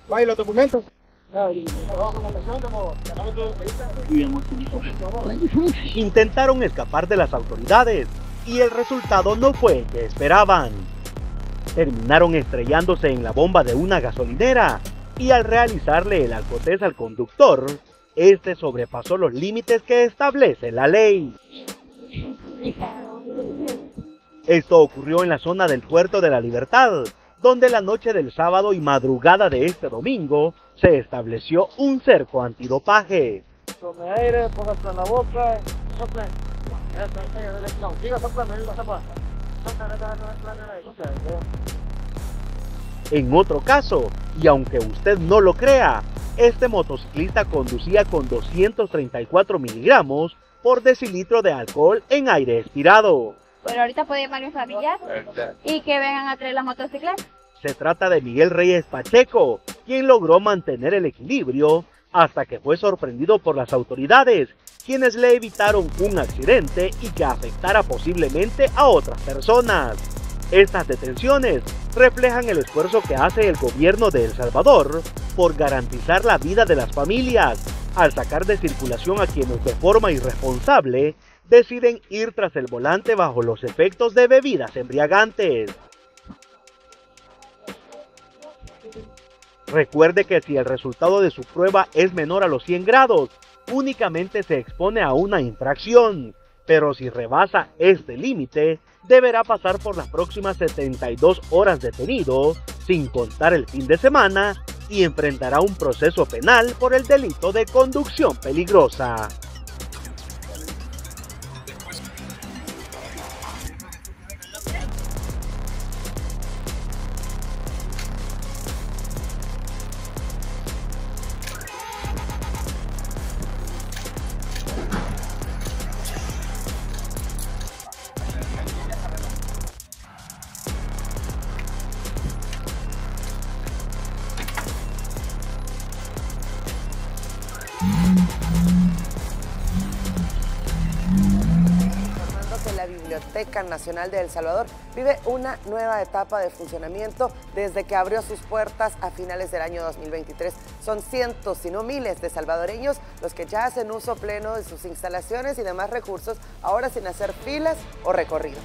Vaya los documentos. Intentaron escapar de las autoridades y el resultado no fue el que esperaban. Terminaron estrellándose en la bomba de una gasolinera y al realizarle el alcotés al conductor, este sobrepasó los límites que establece la ley. Esto ocurrió en la zona del Puerto de la Libertad, donde la noche del sábado y madrugada de este domingo se estableció un cerco antidopaje. Tome aire, póngase en la boca, sople. En otro caso, y aunque usted no lo crea, este motociclista conducía con 234 miligramos por decilitro de alcohol en aire expirado. Bueno, ahorita puede llamar a mi familia y que vengan a traer la motocicleta. Se trata de Miguel Reyes Pacheco, quien logró mantener el equilibrio hasta que fue sorprendido por las autoridades, quienes le evitaron un accidente y que afectara posiblemente a otras personas. Estas detenciones reflejan el esfuerzo que hace el gobierno de El Salvador por garantizar la vida de las familias, al sacar de circulación a quienes de forma irresponsable deciden ir tras el volante bajo los efectos de bebidas embriagantes. Recuerde que si el resultado de su prueba es menor a los 100 grados, únicamente se expone a una infracción, pero si rebasa este límite, deberá pasar por las próximas 72 horas detenido, sin contar el fin de semana, y enfrentará un proceso penal por el delito de conducción peligrosa. Que la Biblioteca Nacional de El Salvador vive una nueva etapa de funcionamiento desde que abrió sus puertas a finales del año 2023. Son cientos, si no miles, de salvadoreños los que ya hacen uso pleno de sus instalaciones y demás recursos, ahora sin hacer filas o recorridos.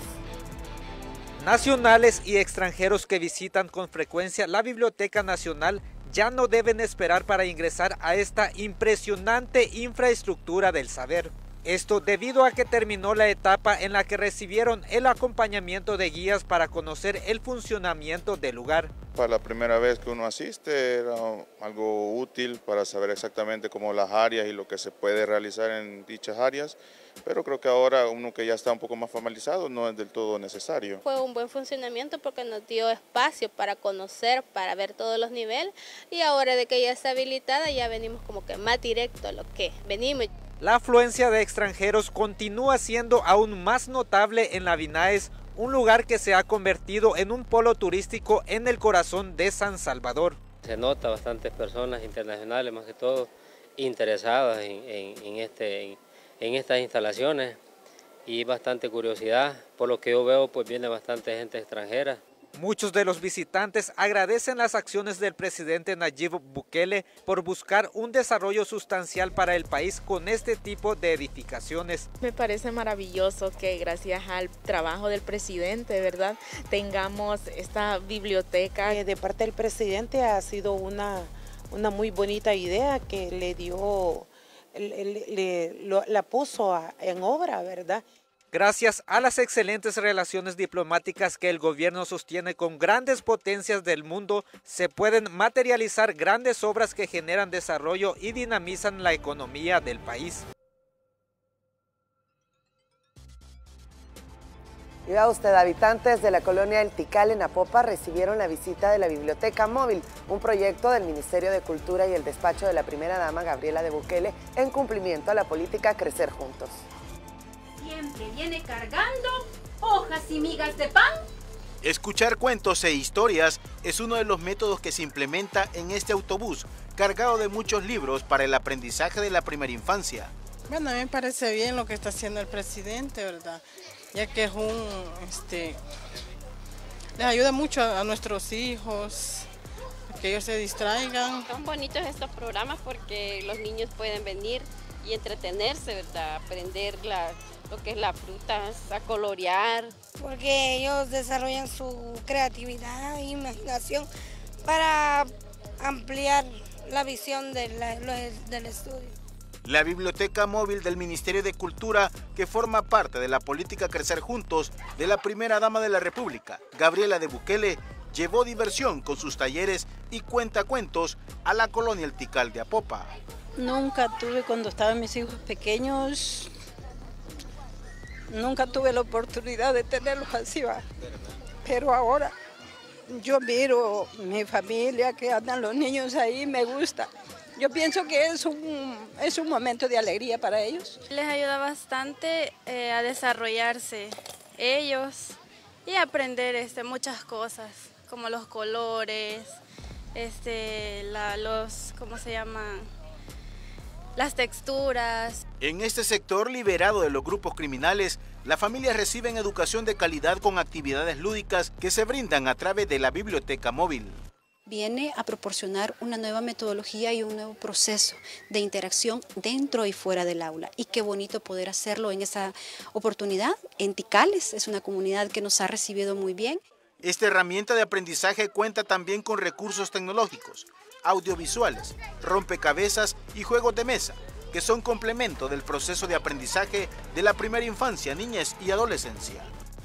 Nacionales y extranjeros que visitan con frecuencia la Biblioteca Nacional ya no deben esperar para ingresar a esta impresionante infraestructura del saber. Esto debido a que terminó la etapa en la que recibieron el acompañamiento de guías para conocer el funcionamiento del lugar. Para la primera vez que uno asiste era algo útil para saber exactamente cómo las áreas y lo que se puede realizar en dichas áreas, pero creo que ahora uno que ya está un poco más formalizado no es del todo necesario. Fue un buen funcionamiento porque nos dio espacio para conocer, para ver todos los niveles, y ahora de que ya está habilitada ya venimos como que más directo a lo que venimos. La afluencia de extranjeros continúa siendo aún más notable en la Vinaes, un lugar que se ha convertido en un polo turístico en el corazón de San Salvador. Se nota bastantes personas internacionales, más que todo, interesadas en estas instalaciones y bastante curiosidad. Por lo que yo veo, pues viene bastante gente extranjera. Muchos de los visitantes agradecen las acciones del presidente Nayib Bukele por buscar un desarrollo sustancial para el país con este tipo de edificaciones. Me parece maravilloso que gracias al trabajo del presidente, ¿verdad?, tengamos esta biblioteca. De parte del presidente ha sido una muy bonita idea que le dio, la puso en obra, ¿verdad? Gracias a las excelentes relaciones diplomáticas que el gobierno sostiene con grandes potencias del mundo, se pueden materializar grandes obras que generan desarrollo y dinamizan la economía del país. Y vea usted, habitantes de la colonia El Tikal en Apopa recibieron la visita de la Biblioteca Móvil, un proyecto del Ministerio de Cultura y el despacho de la primera dama Gabriela de Bukele en cumplimiento a la política Crecer Juntos. Siempre viene cargando hojas y migas de pan. Escuchar cuentos e historias es uno de los métodos que se implementa en este autobús, cargado de muchos libros para el aprendizaje de la primera infancia. Bueno, a mí me parece bien lo que está haciendo el presidente, ¿verdad? Ya que es les ayuda mucho a nuestros hijos, que ellos se distraigan. Son bonitos estos programas porque los niños pueden venir y entretenerse, ¿verdad? Aprender lo que es las frutas, a colorear. Porque ellos desarrollan su creatividad e imaginación para ampliar la visión del estudio. La biblioteca móvil del Ministerio de Cultura, que forma parte de la política Crecer Juntos de la primera dama de la República, Gabriela de Bukele, llevó diversión con sus talleres y cuentacuentos a la colonia El Tikal de Apopa. Nunca tuve, cuando estaban mis hijos pequeños, nunca tuve la oportunidad de tenerlos así, ¿va? Pero ahora yo miro mi familia, que andan los niños ahí, me gusta. Yo pienso que es un momento de alegría para ellos. Les ayuda bastante a desarrollarse ellos y aprender muchas cosas, como los colores, ¿cómo se llaman? Las texturas. En este sector liberado de los grupos criminales, las familias reciben educación de calidad con actividades lúdicas que se brindan a través de la biblioteca móvil. Viene a proporcionar una nueva metodología y un nuevo proceso de interacción dentro y fuera del aula. Y qué bonito poder hacerlo en esa oportunidad. En Tikales es una comunidad que nos ha recibido muy bien. Esta herramienta de aprendizaje cuenta también con recursos tecnológicos, audiovisuales, rompecabezas y juegos de mesa, que son complemento del proceso de aprendizaje de la primera infancia, niñez y adolescencia.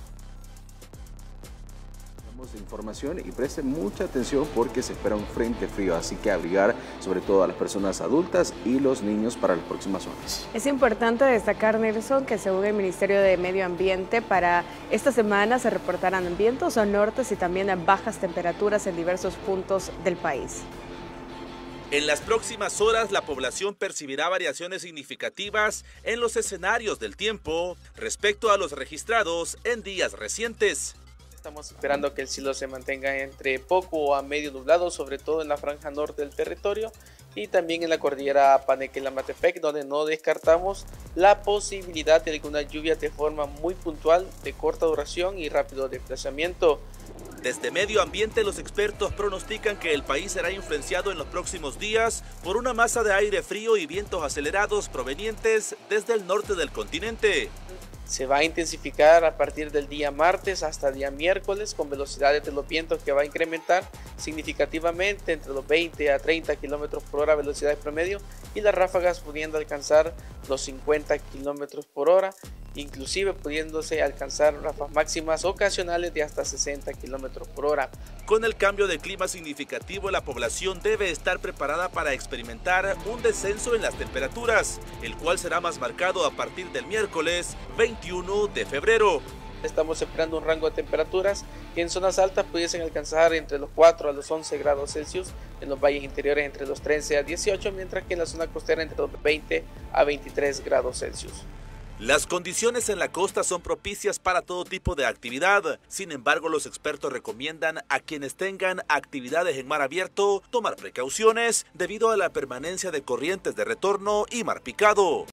De información y presten mucha atención porque se espera un frente frío, así que abrigar sobre todo a las personas adultas y los niños para las próximas horas. Es importante destacar, Nelson, que según el Ministerio de Medio Ambiente, para esta semana se reportarán vientos nortes y también bajas temperaturas en diversos puntos del país. En las próximas horas, la población percibirá variaciones significativas en los escenarios del tiempo respecto a los registrados en días recientes. Estamos esperando que el cielo se mantenga entre poco a medio nublado, sobre todo en la franja norte del territorio y también en la cordillera Panequela-Matepec, donde no descartamos la posibilidad de alguna lluvia de forma muy puntual, de corta duración y rápido desplazamiento. Desde Medio Ambiente, los expertos pronostican que el país será influenciado en los próximos días por una masa de aire frío y vientos acelerados provenientes desde el norte del continente. Se va a intensificar a partir del día martes hasta el día miércoles, con velocidades de los vientos que va a incrementar significativamente entre los 20 a 30 km por hora velocidad promedio y las ráfagas pudiendo alcanzar los 50 km por hora, inclusive pudiéndose alcanzar ráfagas máximas ocasionales de hasta 60 km por hora. Con el cambio de clima significativo, la población debe estar preparada para experimentar un descenso en las temperaturas, el cual será más marcado a partir del miércoles 21 de febrero. Estamos esperando un rango de temperaturas que en zonas altas pudiesen alcanzar entre los 4 a los 11 grados Celsius, en los valles interiores entre los 13 a 18, mientras que en la zona costera entre los 20 a 23 grados Celsius. Las condiciones en la costa son propicias para todo tipo de actividad. Sin embargo, los expertos recomiendan a quienes tengan actividades en mar abierto tomar precauciones debido a la permanencia de corrientes de retorno y mar picado.